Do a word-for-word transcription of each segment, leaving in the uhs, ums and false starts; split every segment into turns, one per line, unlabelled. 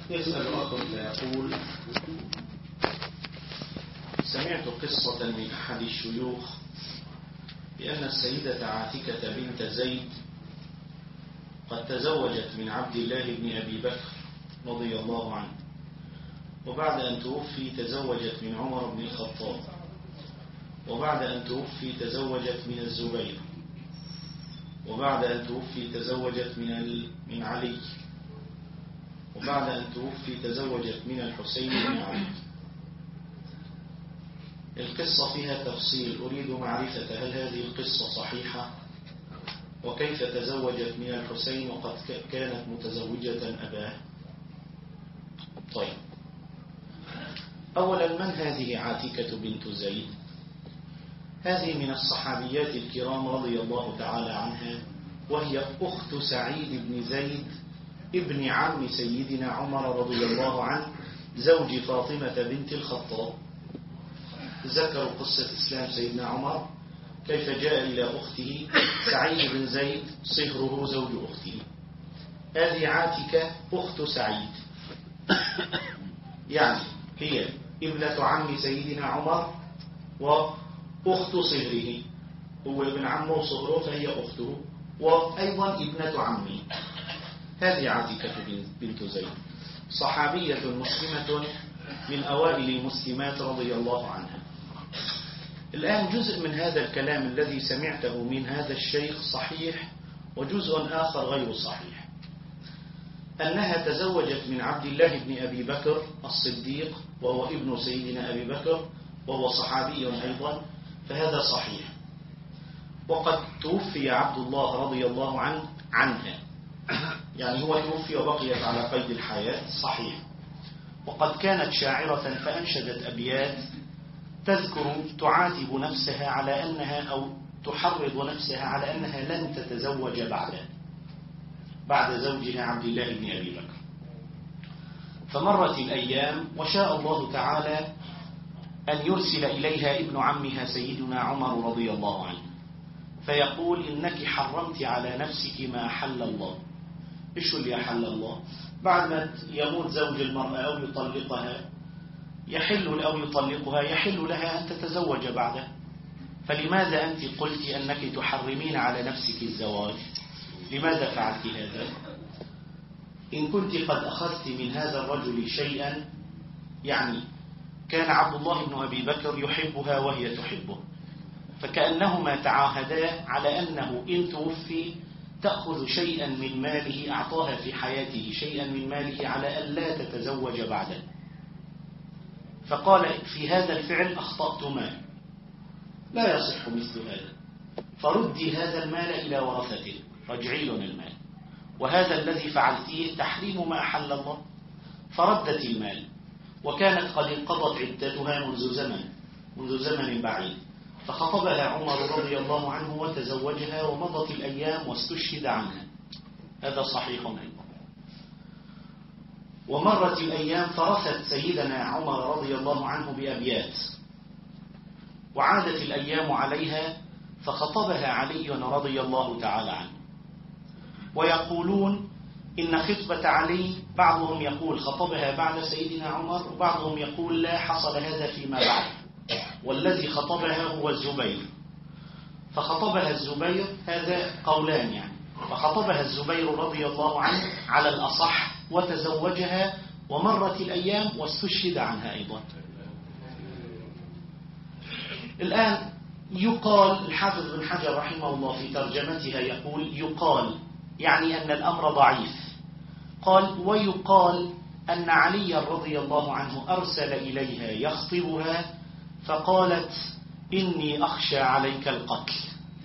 يسأل أخ فيقول: سمعت قصة من أحد الشيوخ بأن السيدة عاتكة بنت زيد قد تزوجت من عبد الله بن أبي بكر رضي الله عنه، وبعد أن توفي تزوجت من عمر بن الخطاب، وبعد أن توفي تزوجت من الزبير، وبعد أن توفي تزوجت من من علي، وبعد أن توفي تزوجت من الحسين بن علي. القصة فيها تفصيل، أريد معرفة هل هذه القصة صحيحة، وكيف تزوجت من الحسين وقد كانت متزوجة أباه. طيب، أولا، من هذه عاتكة بنت زيد؟ هذه من الصحابيات الكرام رضي الله تعالى عنها، وهي أخت سعيد بن زيد ابن عم سيدنا عمر رضي الله عنه زوج فاطمة بنت الخطاب. ذكروا قصة إسلام سيدنا عمر، كيف جاء إلى أخته سعيد بن زيد صهره زوج أخته. هذه عاتكة أخت سعيد، يعني هي ابنة عم سيدنا عمر وأخت صهره، هو ابن عمه وصهره فهي أخته، وأيضا ابنة عمه. هذه عاتكة بنت زيد، صحابية مسلمة من أوائل المسلمات رضي الله عنها. الآن جزء من هذا الكلام الذي سمعته من هذا الشيخ صحيح، وجزء آخر غير صحيح. أنها تزوجت من عبد الله بن أبي بكر الصديق، وهو ابن سيدنا أبي بكر، وهو صحابي أيضا، فهذا صحيح. وقد توفي عبد الله رضي الله عنه عنها، يعني هو توفي وبقيت على قيد الحياة، صحيح. وقد كانت شاعرة فأنشدت أبيات تذكر تعاتب نفسها على أنها أو تحرض نفسها على أنها لن تتزوج بعد بعد زوجها عبد الله بن أبي بكر. فمرت الأيام وشاء الله تعالى أن يرسل إليها ابن عمها سيدنا عمر رضي الله عنه، فيقول: إنك حرمت على نفسك ما أحل الله. إيش اللي أحل الله؟ بعد ما يموت زوج المرأة أو يطلقها يحل أو يطلقها يحل لها أن تتزوج بعده، فلماذا أنت قلت أنك تحرمين على نفسك الزواج؟ لماذا فعلت هذا؟ إن كنت قد أخذت من هذا الرجل شيئا، يعني كان عبد الله بن أبي بكر يحبها وهي تحبه، فكأنهما تعاهدا على أنه إن توفي تأخذ شيئا من ماله، أعطاها في حياته شيئا من ماله على أن لا تتزوج بعده. فقال: في هذا الفعل أخطأت مال، لا يصح مثل هذا، فردي هذا المال إلى ورثته، رجعي لنا المال، وهذا الذي فعلتيه تحريم ما أحل الله. فردت المال، وكانت قد انقضت عدتها منذ زمن منذ زمن بعيد، فخطبها عمر رضي الله عنه وتزوجها، ومضت الأيام واستشهد عنها. هذا صحيح أيضا. ومرت الأيام فرثت سيدنا عمر رضي الله عنه بأبيات، وعادت الأيام عليها فخطبها علي رضي الله تعالى عنه. ويقولون إن خطبة علي، بعضهم يقول خطبها بعد سيدنا عمر، وبعضهم يقول لا، حصل هذا فيما بعد، والذي خطبها هو الزبير. فخطبها الزبير، هذا قولان يعني، فخطبها الزبير رضي الله عنه على الأصح وتزوجها، ومرت الأيام واستشهد عنها أيضا. الآن يقال، الحافظ بن حجر رحمه الله في ترجمتها يقول يقال، يعني أن الأمر ضعيف. قال: ويقال أن علي رضي الله عنه أرسل إليها يخطبها فقالت: إني أخشى عليك القتل،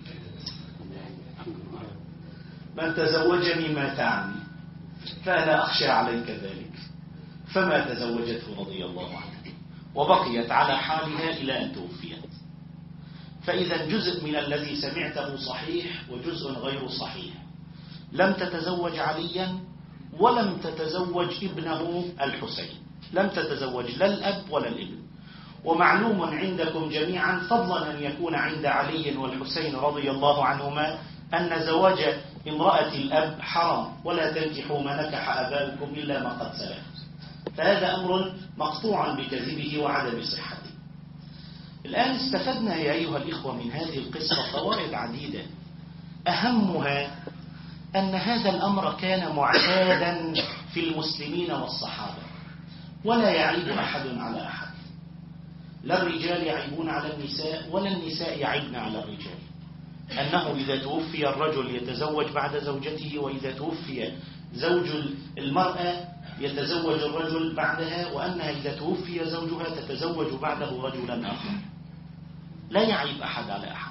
من تزوجني مات عني، فأنا أخشى عليك ذلك. فما تزوجته رضي الله عنها، وبقيت على حالها إلى أن توفيت. فإذا جزء من الذي سمعته صحيح وجزء غير صحيح. لم تتزوج عليا ولم تتزوج ابنه الحسين، لم تتزوج لا الأب ولا الابن. ومعلوم عندكم جميعا، فضلا أن يكون عند علي والحسين رضي الله عنهما، أن زواج امرأة الأب حرام، ولا تنكحوا ما نكح أباؤكم إلا ما قد سلف. فهذا أمر مقطوع بكذبه وعدم صحته. الآن استفدنا يا أيها الإخوة من هذه القصة فوائد عديدة، أهمها أن هذا الأمر كان معتادا في المسلمين والصحابة، ولا يعيب أحد على أحد، لا الرجال يعيبون على النساء ولا النساء يعيبن على الرجال، أنه إذا توفي الرجل يتزوج بعد زوجته، وإذا توفي زوج المرأة يتزوج الرجل بعدها، وأنها إذا توفي زوجها تتزوج بعده رجلا آخر، لا يعيب أحد على أحد.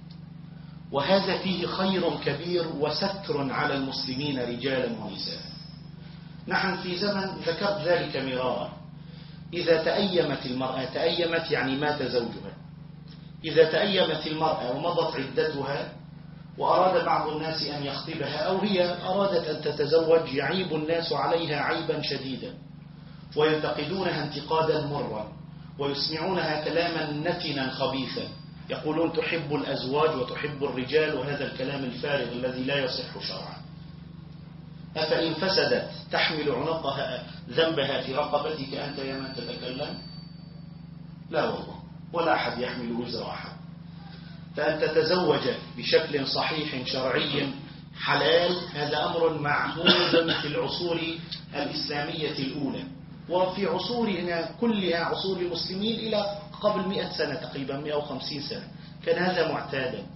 وهذا فيه خير كبير وستر على المسلمين رجالا ونساء. نحن في زمن ذكرت ذلك مرارا، إذا تأيمت المرأة، تأيمت يعني مات زوجها، إذا تأيمت المرأة ومضت عدتها وأراد بعض الناس أن يخطبها أو هي أرادت أن تتزوج، يعيب الناس عليها عيبا شديدا وينتقدونها انتقادا مرا ويسمعونها كلاما نتنا خبيثا، يقولون تحب الأزواج وتحب الرجال، وهذا الكلام الفارغ الذي لا يصح شرعا. أفإن فسدت تحمل عنقها ذنبها في رقبتك أنت يا من تتكلم؟ لا والله، ولا أحد يحمل وزر أحد. فأن تتزوج بشكل صحيح شرعي حلال هذا أمر معهود في العصور الإسلامية الأولى، وفي عصورنا كلها عصور المسلمين إلى قبل مئة سنة تقريبا، مئة وخمسين سنة كان هذا معتادا.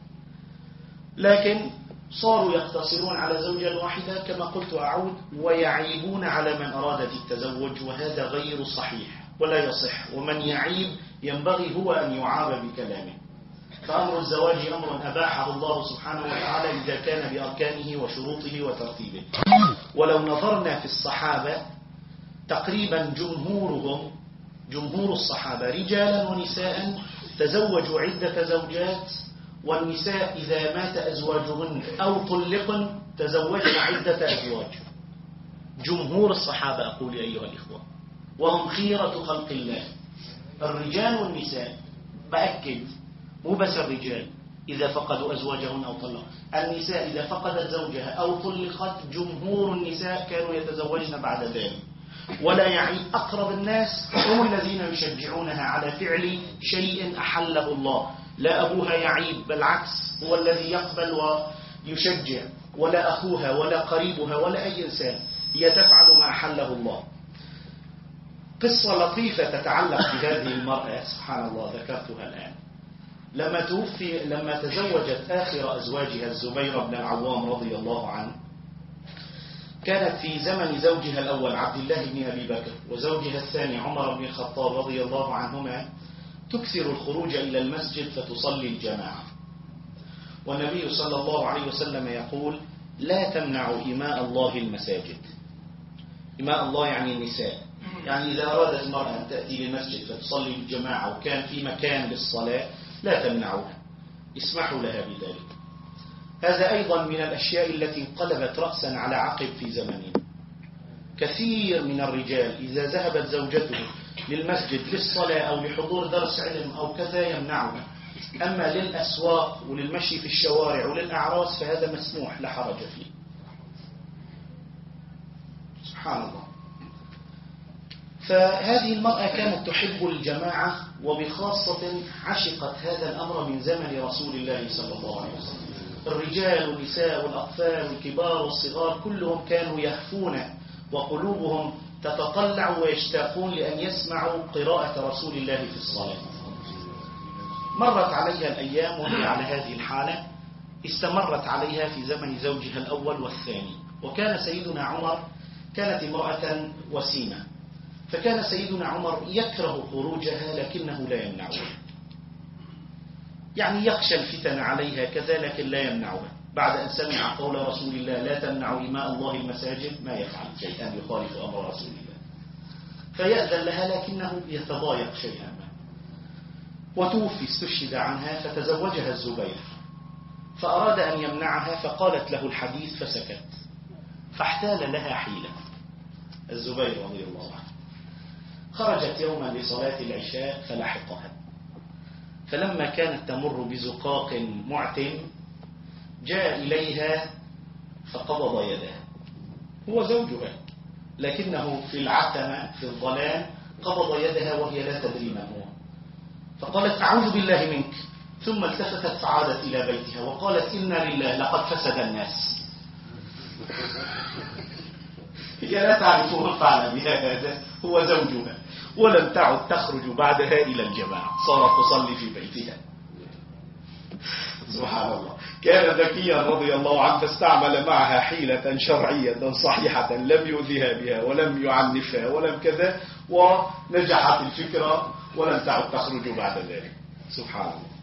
لكن صاروا يقتصرون على زوجة واحدة كما قلت أعود، ويعيبون على من أرادت التزوج، وهذا غير صحيح ولا يصح، ومن يعيب ينبغي هو أن يعاب بكلامه. فأمر الزواج أمر أباحه الله سبحانه وتعالى إذا كان بأركانه وشروطه وترتيبه. ولو نظرنا في الصحابة تقريبا جمهورهم جمهور الصحابة رجالا ونساء تزوجوا عدة زوجات، والنساء إذا مات أزواجهن أو طلقن تزوجن عدة أزواج. جمهور الصحابة أقول أيها الإخوة، وهم خيرة خلق الله. الرجال والنساء، بأكد مو بس الرجال إذا فقدوا أزواجهن أو طلقوا، النساء إذا فقدت زوجها أو طلقت جمهور النساء كانوا يتزوجن بعد ذلك. ولا يعيب أقرب الناس هم الذين يشجعونها على فعل شيء أحله الله، لا أبوها يعيب، بالعكس هو الذي يقبل ويشجع، ولا أخوها ولا قريبها ولا أي إنسان، هي تفعل ما أحله الله. قصة لطيفة تتعلق بهذه المرأة سبحان الله ذكرتها الآن. لما توفي لما تزوجت آخر أزواجها الزبير بن العوام رضي الله عنه، كانت في زمن زوجها الأول عبد الله بن أبي بكر وزوجها الثاني عمر بن الخطاب رضي الله عنهما تكثر الخروج إلى المسجد فتصلي الجماعة. والنبي صلى الله عليه وسلم يقول: لا تمنعوا إماء الله المساجد. إماء الله يعني النساء، يعني إذا أرادت المرأة أن تأتي للمسجد فتصلي الجماعة وكان في مكان للصلاة لا تمنعوها، اسمحوا لها بذلك. هذا أيضا من الأشياء التي انقلبت رأسا على عقب في زمننا. كثير من الرجال إذا ذهبت زوجته للمسجد للصلاة أو لحضور درس علم أو كذا يمنعها، أما للأسواق وللمشي في الشوارع وللأعراس فهذا مسموح لا حرج فيه. سبحان الله. فهذه المرأة كانت تحب الجماعة، وبخاصة عشقت هذا الأمر من زمن رسول الله صلى الله عليه وسلم. الرجال والنساء والأطفال والكبار والصغار كلهم كانوا يهفون وقلوبهم تتطلع ويشتاقون لأن يسمعوا قراءة رسول الله في الصلاة. مرت عليها الأيام وهي على هذه الحالة، استمرت عليها في زمن زوجها الأول والثاني. وكان سيدنا عمر كانت امرأة وسيمة، فكان سيدنا عمر يكره خروجها لكنه لا يمنعها، يعني يخشى الفتن عليها كذا لكن لا يمنعها. بعد أن سمع قول رسول الله لا تمنعوا إماء الله المساجد ما يفعل شيئا يخالف أمر رسول الله، فيأذن لها لكنه يتضايق شيئا ما. وتوفي استشهد عنها فتزوجها الزبير، فأراد أن يمنعها فقالت له الحديث فسكت، فاحتال لها حيلة الزبير رضي الله عنه. خرجت يوما لصلاة العشاء فلحقها، فلما كانت تمر بزقاق معتم جاء إليها فقبض يدها، هو زوجها لكنه في العتمة في الظلام قبض يدها وهي لا تدري من هو، فقالت أعوذ بالله منك، ثم التفتت فعادت إلى بيتها وقالت إنا لله لقد فسد الناس. هي لا تعرف من فعل بها هذا، هو زوجها، ولم تعد تخرج بعدها إلى الجماعة، صارت تصلي في بيتها. سبحان الله. كان ذكيا رضي الله عنه، فاستعمل معها حيلة شرعية صحيحة لم يؤذيها بها ولم يعنفها ولم كذا، ونجحت الفكرة ولم تعد تخرج بعد ذلك. سبحان الله.